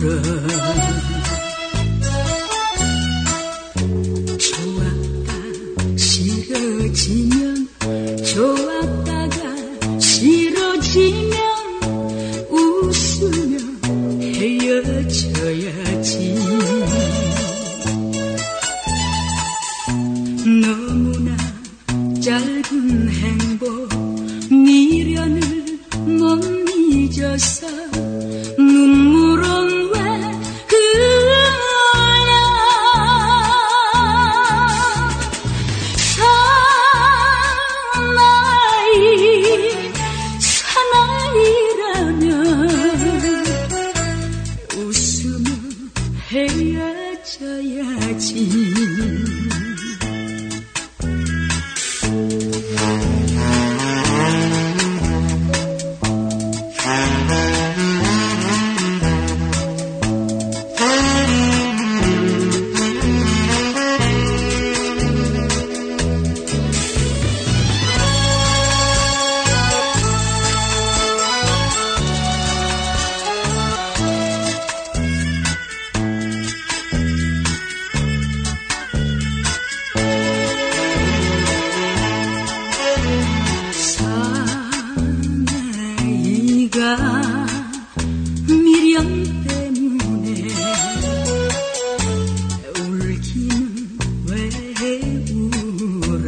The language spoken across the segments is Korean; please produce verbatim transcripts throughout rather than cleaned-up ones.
좋았다 싫어지면 좋았다가 싫어지면 웃으며 헤어져야지. 너무나 짧은 행복 미련을 못 잊어서 눈물은 왜 흘러. 사나이 사나이라면 웃으며 헤어져야지. 미련 때문에 울기는 왜 울어.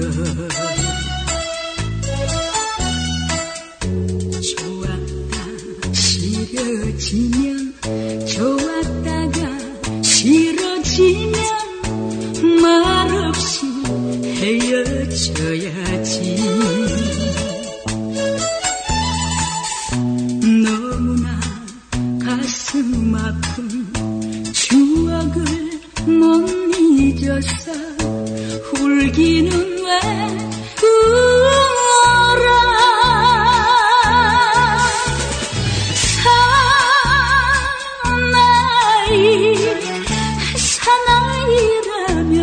좋았다 싫어지면 좋았다가 싫어지면 말없이 헤어져야지. 가슴 아픈 추억을 못 잊어서 울기는 왜 울어. 사나이 사나이라면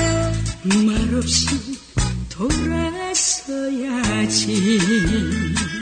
말없이 돌아서야지.